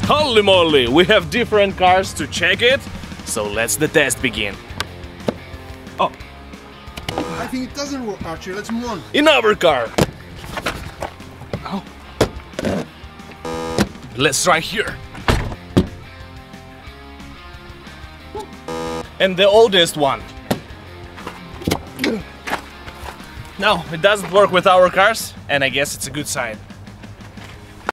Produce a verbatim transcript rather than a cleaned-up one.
Holy moly, we have different cars to check it, so let's the test begin. Oh. I think it doesn't work, Archie. Let's move on. In our car. Oh. Let's try here. And the oldest one. No, it doesn't work with our cars, and I guess it's a good sign.